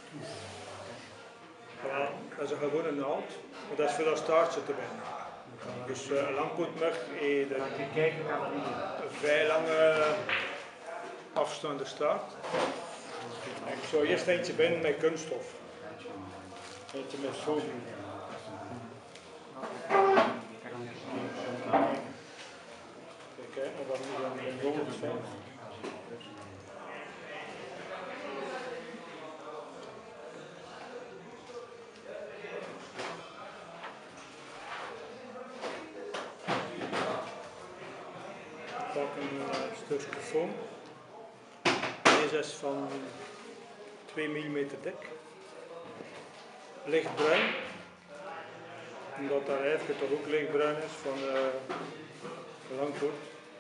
Ja, dat is een gewone naald, maar dat is voor dat staartje te binden. Dus een langpootmug heeft een vrij lange afstaande staart. Ik zou eerst eentje binden met kunststof. Eentje met foam. Kijk, maar dat moet dan een rol zijn. Ik pak een stukje foam. Deze is van 2 mm dik. Lichtbruin. Omdat dat eigenlijk toch ook lichtbruin is van de langpoot.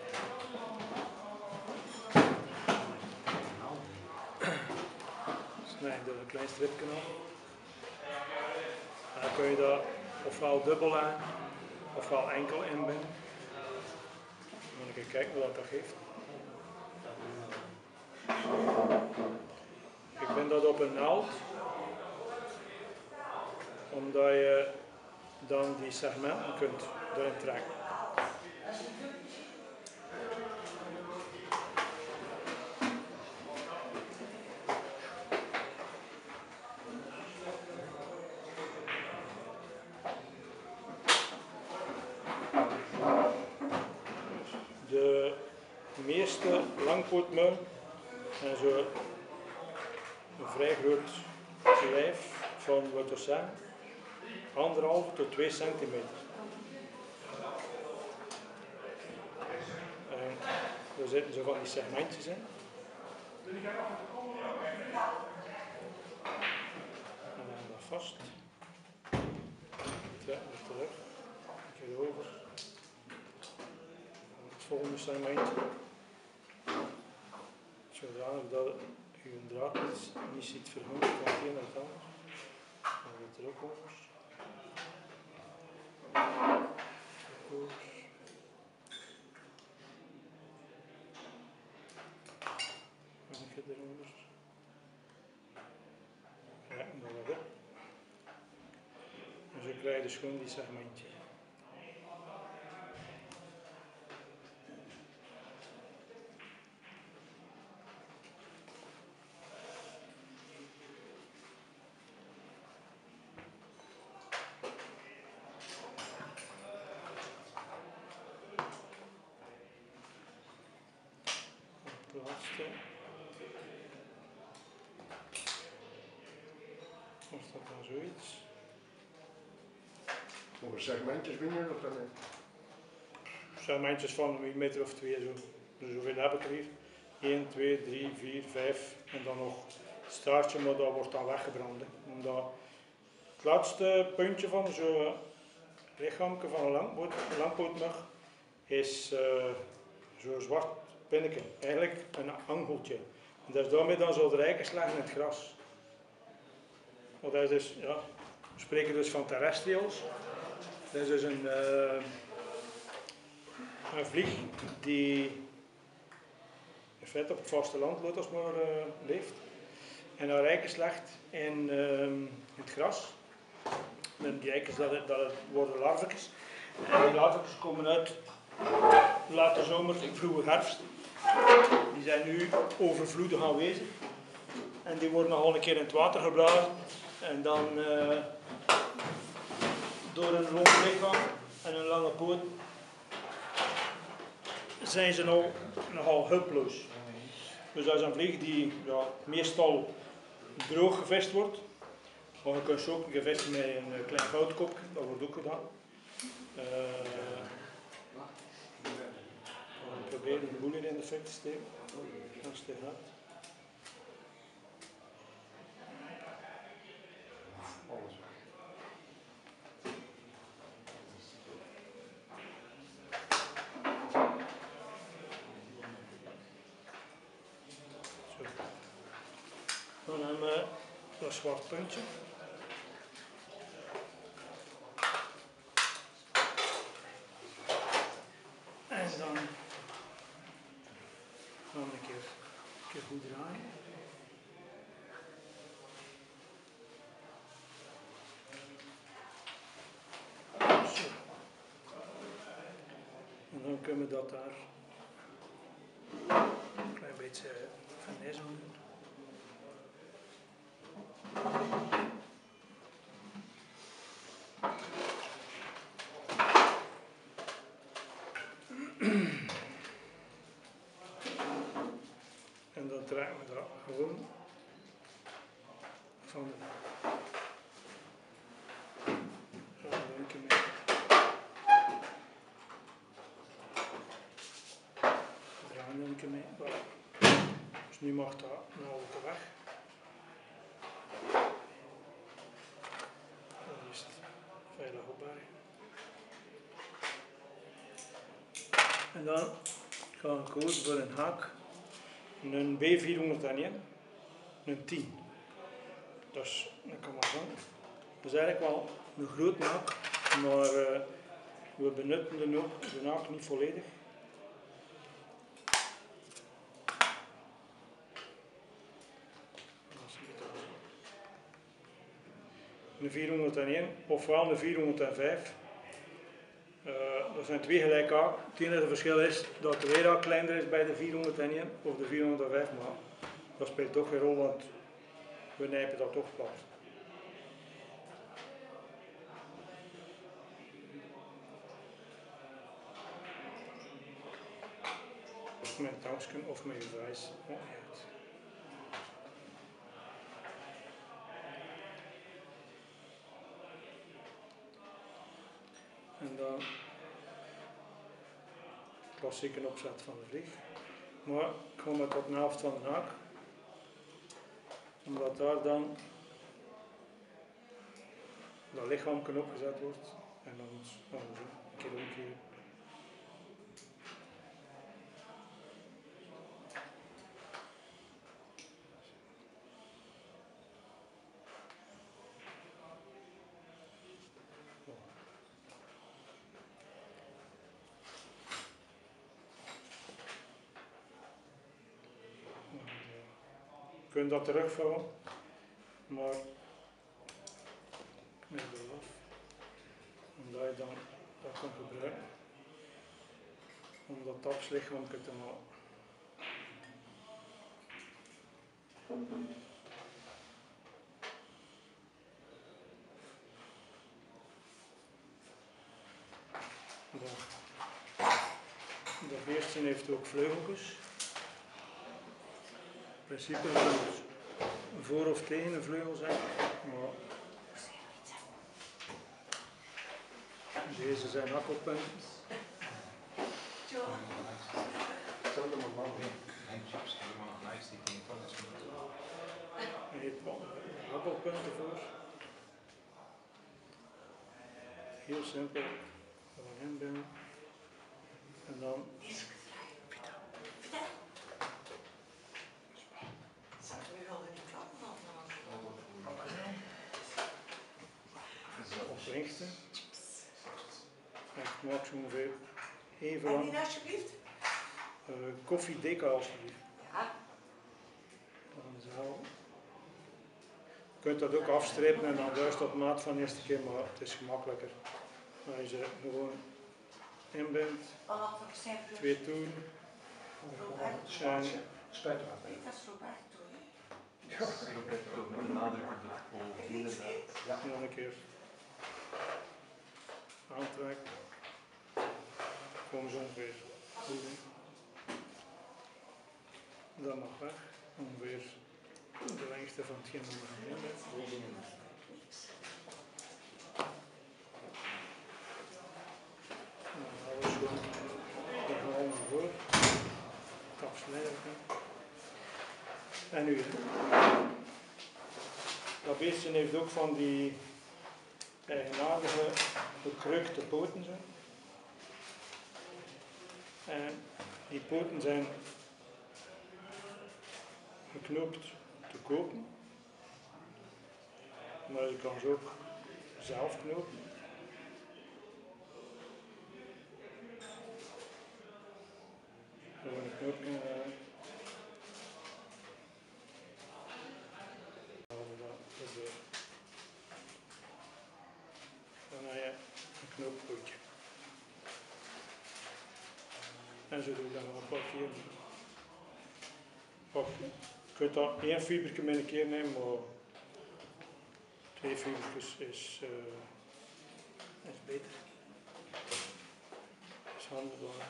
Snijd door een klein stripje af. En dan kun je dat ofwel dubbel aan, ofwel enkel inbinden. Dan moet ik kijken wat dat geeft. Ik bind dat op een naald, omdat je dan die segmenten kunt erin trekken. De meeste langpootmuilen hebben zo een vrij groot lijf van, wat we zeggen, 1,5 tot 2 centimeter. En er zitten zo van die segmentjes in. En dan dat vast. Trekken we terug. Een keer over. Het volgende segmentje. Zodanig dat je draad niet ziet verhoogd van het een naar het ander. Dan gaat het er ook over. Over. Nog een keer erover. Ja, en dan wat op. En zo krijg je dus gewoon die segmentje. De laatste. Of dat dan zoiets? Hoeveel segmentjes ben je nog dan? Segmentjes van een millimeter of 2 zo. Dus hoeveel heb ik er hier? 1, 2, 3, 4, 5 en dan nog het staartje, maar dat wordt dan weggebrand. Omdat het laatste puntje van zo'n lichaamje van een langpootmug is zo'n zwart pinnetje, eigenlijk een angeltje. En dat is daarmee dan zo de rijkers leggen in het gras. Want dat is dus, ja, we spreken dus van terrestrials. Dat is dus een vlieg die in feite op het vasteland leeft en haar rijkers legt in het gras. En die rijkers dat worden larvetjes. En die larvetjes komen uit late zomer, vroege herfst. Die zijn nu overvloedig aanwezig. En die worden nogal een keer in het water geblazen. En dan door een rond lichaam en een lange poot zijn ze nogal hulpeloos. Dus dat is een vlieg die meestal droog gevist wordt. Maar je kunt ze ook gevissen met een klein goudkopje, dat wordt ook gedaan. We proberen de boel hier in de fik te steken, als het gaat. Dan hebben we dat zwart puntje. En dan gaan we een keer goed draaien. we dat daar een klein beetje vernissen doen. En dan trekken we dat gewoon van de linker mee. Draaien linker mee. Voilà. Dus nu mag dat nou ook weg. Dan is het veilig opbergen. En dan gaan we kozen voor een haak. Een B401, een 10. Dus dat kan maar zeggen. Dat is eigenlijk wel een groot haak, maar we benutten de haak niet volledig. Een 401 ofwel een 405. Dat zijn twee gelijke haken. Het enige verschil is dat de weerhaak kleiner is bij de 401 of de 405, maar dat speelt toch geen rol, want we nijpen dat toch plat. Met een tangsken of met je vijs. En dan klassieke opzet van de vlieg. Maar ik ga met op de helft van de haak, omdat daar dan dat lichaamje opgezet wordt. En dan gaan we zo een keer omkeren. Je kunt dat terugvouwen, maar met de af, omdat je dan dat kan gebruiken om dat tapslichaampje te maken. De eerste heeft ook vleugeltjes. In principe zou het voor of tegen een vleugel zijn, maar deze zijn hakkelpunten. Er heeft hakkelpunten voor. Heel simpel, gewoon inbinden. En dan oprichten. En ik maak zo ongeveer even lang. En alsjeblieft? Koffiedeka alsjeblieft. Ja. Dan zo. Je kunt dat ook afstrepen en dan juist op maat van de eerste keer, maar het is gemakkelijker. Als je gewoon inbindt, twee toeren. En Spuitwater. Dat is Roberto. nog een keer aantrekken. Gewoon zo ongeveer. Dat mag weg. Ongeveer de lengte van hetgeen dat we gaan inbinden. Alles gewoon de handen voor. Afsnijden. En nu. Dat beestje heeft ook van die eigenaardige bekrukte poten. Zo. En die poten zijn geknoopt te kopen. Maar je kan ze ook zelf knopen. Gewoon een knoopje. Dan heb je een knooppootje. En zo doe ik dat nog een paar keer. Pak, je kunt dat 1 fibertje met een keer nemen, maar 2 fibertjes is beter. Is handelbaar.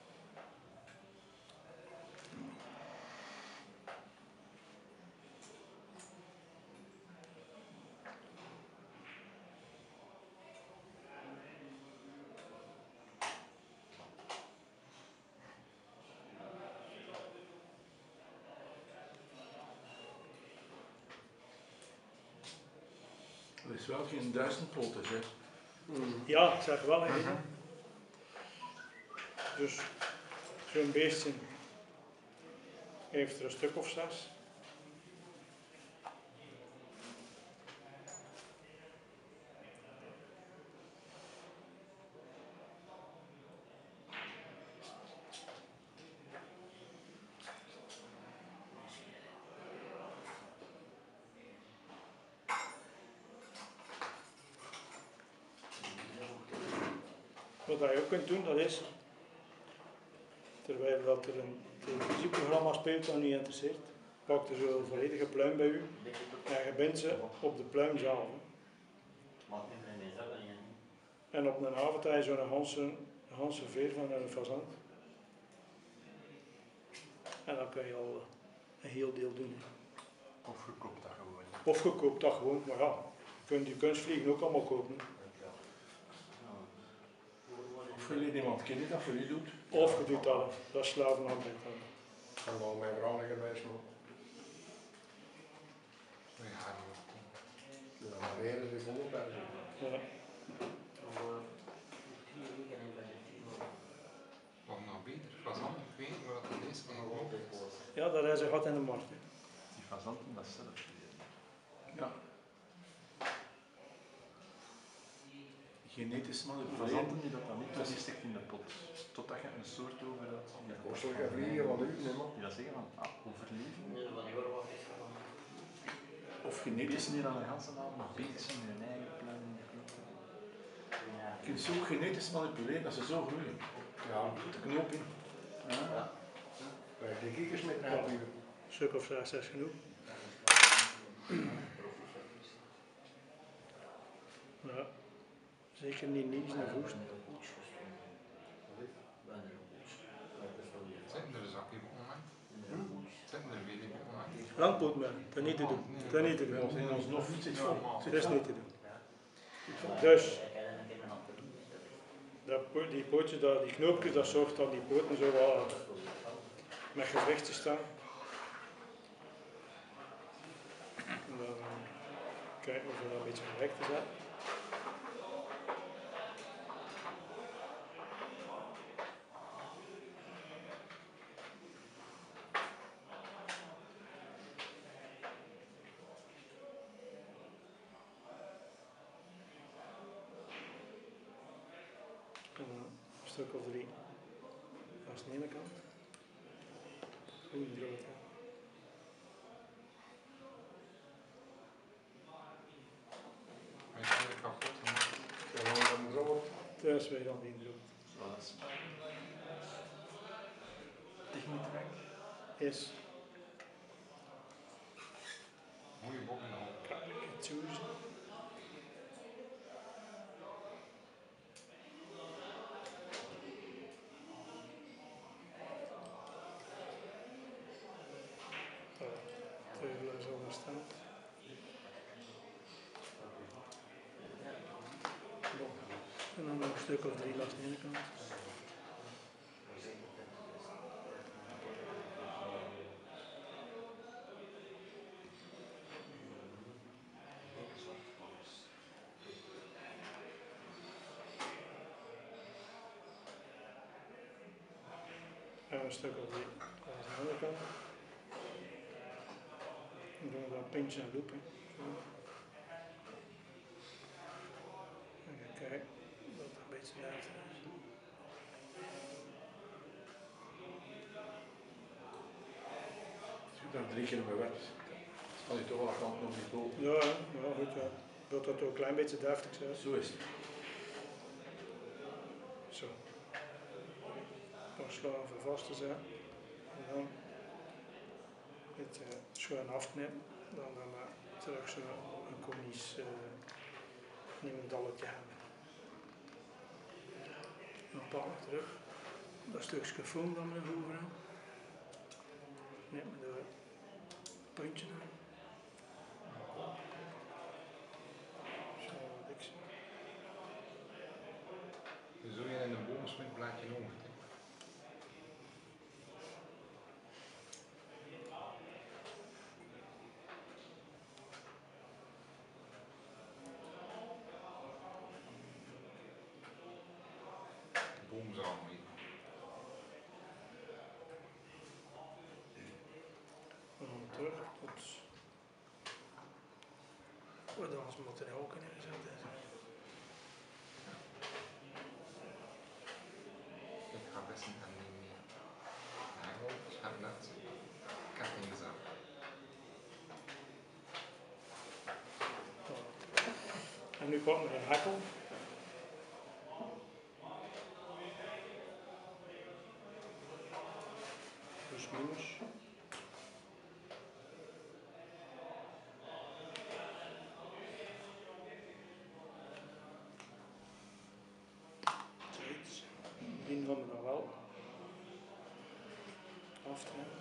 Dat is wel geen 1000 poten, hè? Ja, zeg wel. Hè. Dus zo'n beestje heeft er een stuk of 6. Wat je ook kunt doen, dat is, terwijl dat er een televisieprogramma speelt dat niet interesseert, pak er zo'n volledige pluim bij u en je bindt ze op de pluim zelf. En op een avond heb je zo'n ganse veer van een fazant. En dan kun je al een heel deel doen. Of je koopt dat gewoon. Of je koopt dat gewoon, maar ja, je kunt die kunstvliegen ook allemaal kopen. Of je leert iemand kennen dat voor je doet. Of je doet dat slavenarbeid. Kan wel mijn vrouw geweest, maar dan leren ze gewoon bij zich. Ja. Wat nou beter? Fazant, ik weet niet wat het is. Ja, dat is een gat in de markt. Hè. Die fazanten, dat is zelf. Ja. Genetisch manipuleren. Fazanten die dat dan niet dat stikt in de pot. Totdat je een soort over had. Dat kost toch geen vliegen van u, nee man. Die dat zeggen van, overleven. Of genetisch. Beesten die dan een ganse avond nog bezig zijn met hun eigen plan in de knop. Je kunt zo genetisch manipuleren dat ze zo groeien. Ja, De knoop in. Ja. bij de kiekers met een uur. Stuk of 6 is genoeg. Ja, zeker niet nieuws en voest. Zitten er zakken online? Zitten er weer online? Landpoot maar, dat niet te doen. Dat niet te We doen. zijn ons nog niet vol. Dat is niet te doen. Dus, die pootjes, die knoopjes, dat zorgt dat die poten zo wel met gewrichtjes staan. En dan kijken of we dat een beetje recht te zetten. En dan een stuk of 3 langs de ene kant. Goeie brood. Hè. Hij is weer kapot. En dan brood. Thuis weer dan die brood. Zoals techniekwerk. Is Mooie bok in de hol. choose. Teugelen zo daar staan. En dan nog een stuk of 3 langs de ene kant. En een stuk of 3 langs de andere kant. Dan doen we dat pinch en loop. Hè. Zo. En gaan kijken dat het een beetje juist is. Als je daar 3 keer mee werkt, dan je toch wel kant nog niet boven. Ja, ja, goed. Ja. Dat het ook een klein beetje deftig is. Zo is het. Zo. Pas schuin voor vast te zetten. En dan het schuin afknippen. Dan terug zo een konisch nieuw dalletje hebben. Dan pak ik terug dat stukje foam dat we nog over hebben. Knip me door het puntje aan. Zo wat ik zie. Zo je in een boomsmidblaadje over. Boomzaal mee. En dan terug tot waar dan ons materiaal kunnen gezet is. Ik ga best niet aan die nagel, schernet, kettingzaag. En nu pakken we een hakkel. Plus minus. Zoiets. Die gaan we dan wel aftrekken.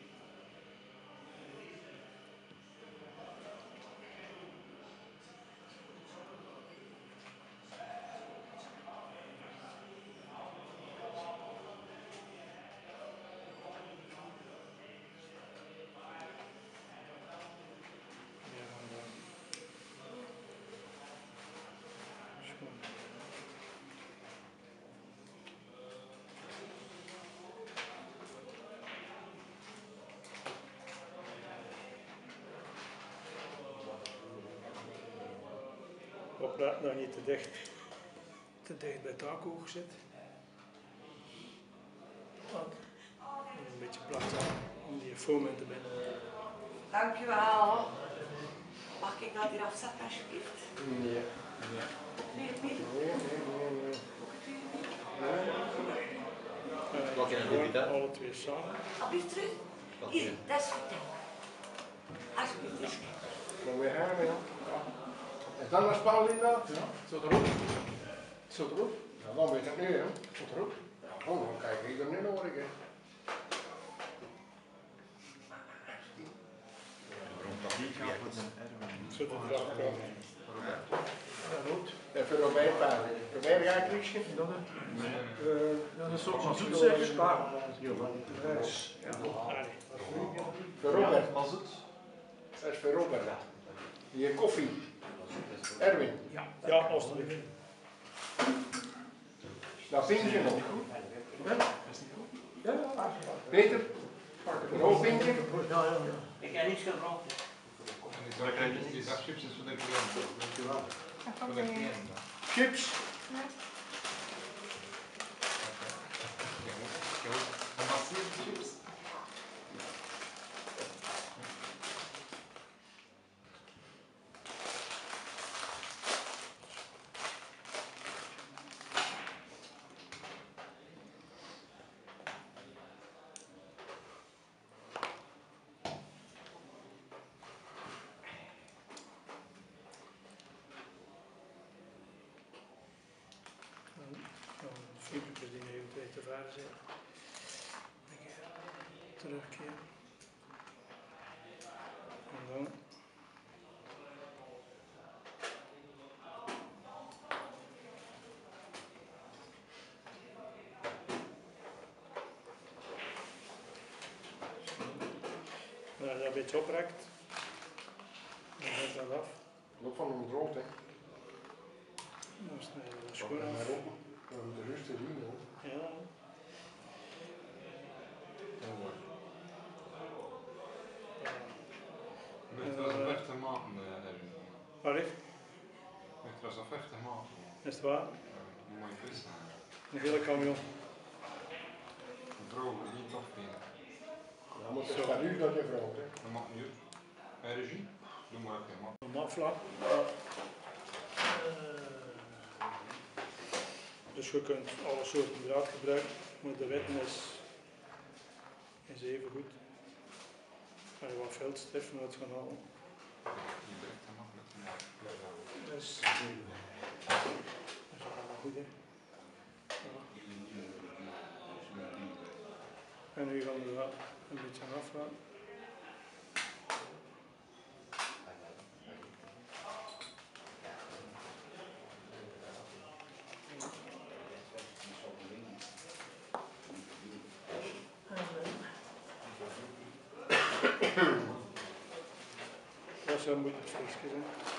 Opletten dat je niet te dicht bij het taakhoog zit. Want een beetje plaats om die foam in te binden. Dankjewel. Mag ik nou die afzetten alsjeblieft? Nee. Nee, nee. Nee. Wat gewoon alle twee samen. Alsjeblieft terug. Hier, dat is goed. Alsjeblieft. Eens kijken. Dan weer gaan, ja. Is dat een spel in dat? Ja, zo erop. Zo erop. Ja, dan weet ik niet, hè. Zo erop. Ja, dan kijk ik er niet nodig, hè. Zo de dracht komen. Ja, goed. Even Robert paarden. Robert, ga ik niks zien? Dat is een soort van zoet zeker? Klaar. Rechts. Allee. Voor Robert. Was het? Dat is voor Robert. Hier koffie. Erwin. Ja, alsjeblieft. Dat pintje nog. Is niet goed? Ja. Peter. Een hoog pintje. Ik heb niets gebroken. En die zakchips is voor de cliënt. Dankjewel. Voor de cliënt. Chips. Gemasseerde chips. Filmpjes die even twee te ver zijn. Een keer terugkeren. En dan. Nou, als je dat een beetje oprekt, dan gaat dat af. Loop van een brood, hè. Dan snijden we de Schoon schoen af. maar op. Dan moet de rust erin, hè. Ja. Met was een 50 maanden. Waar is Met was een 50 maanden. het? Is het waar? Mooi vis. Een hele camion. Droog, niet toch meer. Dan moet het van u dat je vrouw, hè. Dat mag niet. Regie? Doe maar even, man. Een mafla. Dus je kunt alle soorten draad gebruiken. Maar de witte is even goed. Als je wat veldstift moet gaan halen. Je breekt hem nog met een Dus dat is allemaal goed, hè. Ja. En nu gaan we dat een beetje afgaan. Dat zou moeten het frisje zijn.